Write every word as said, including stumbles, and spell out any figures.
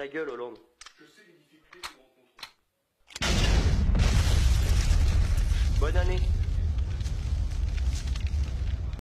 Ta gueule, Hollande. Je sais les difficultés que nous rencontrons. Bonne année.